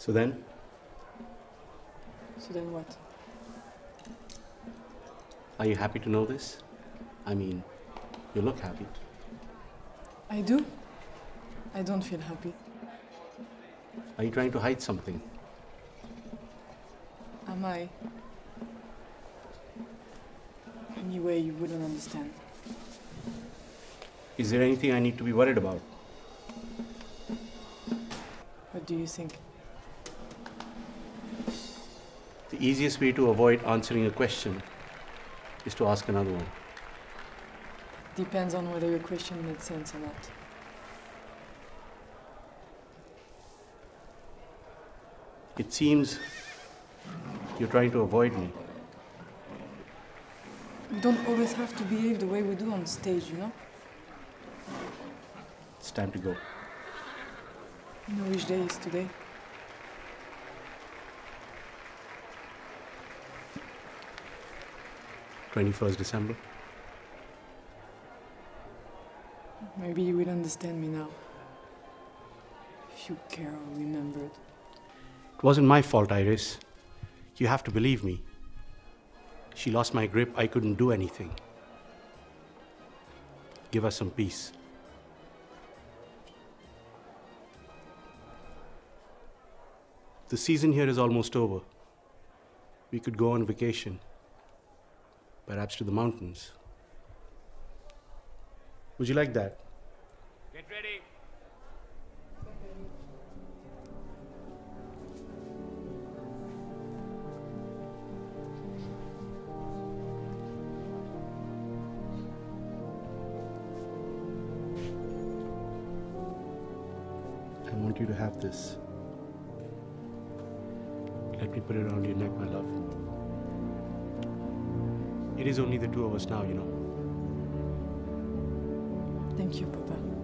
So then? So then what? Are you happy to know this? I mean, you look happy. I do. I don't feel happy. Are you trying to hide something? Am I? Anyway, you wouldn't understand. Is there anything I need to be worried about? What do you think? The easiest way to avoid answering a question is to ask another one. Depends on whether your question made sense or not. It seems you're trying to avoid me. We don't always have to behave the way we do on stage, you know? It's time to go. You know which day is today? December 21st. Maybe you will understand me now. If you care or remembered. It wasn't my fault, Iris. You have to believe me. She lost my grip. I couldn't do anything. Give us some peace. The season here is almost over. We could go on vacation. Perhaps to the mountains. Would you like that? Get ready. I want you to have this. Let me put it around your neck, my love. It is only the two of us now, you know. Thank you, Papa.